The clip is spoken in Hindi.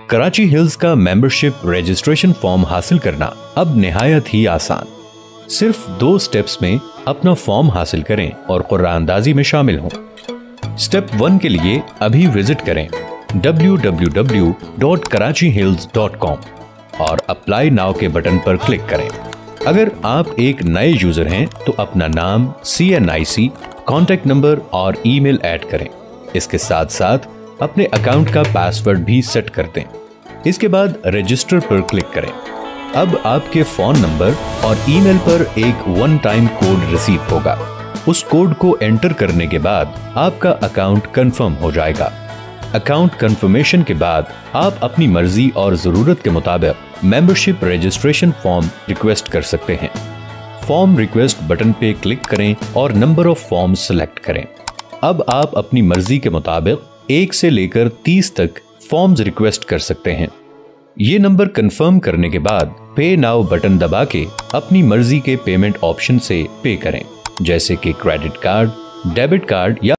कराची हिल्स का मेंबरशिप रजिस्ट्रेशन फॉर्म हासिल करना अब निहायत ही आसान। सिर्फ 2 स्टेप्स में अपना फॉर्म हासिल करें और कुरानंदाजी में शामिल हों। स्टेप 1 के लिए अभी विजिट करें www.karachihills.com और अप्लाई नाउ के बटन पर क्लिक करें। अगर आप एक नए यूजर हैं तो अपना नाम, CNIC, कॉन्टैक्ट नंबर और ईमेल ऐड करें। इसके साथ साथ अपने अकाउंट का पासवर्ड भी सेट कर दें। इसके बाद रजिस्टर पर क्लिक करें। अब आपके फोन नंबर और ईमेल पर एक 1 टाइम कोड रिसीव होगा। उस कोड को एंटर करने के बाद आपका अकाउंट कंफर्म हो जाएगा। अकाउंट कंफर्मेशन के बाद आप अपनी मर्जी और जरूरत के मुताबिक मेंबरशिप रजिस्ट्रेशन फॉर्म रिक्वेस्ट कर सकते हैं। फॉर्म रिक्वेस्ट बटन पे क्लिक करें और नंबर ऑफ फॉर्म सेलेक्ट करें। अब आप अपनी मर्जी के मुताबिक 1 से लेकर 30 तक फॉर्म्स रिक्वेस्ट कर सकते हैं। ये नंबर कंफर्म करने के बाद पे नाउ बटन दबा के अपनी मर्जी के पेमेंट ऑप्शन से पे करें, जैसे कि क्रेडिट कार्ड, डेबिट कार्ड या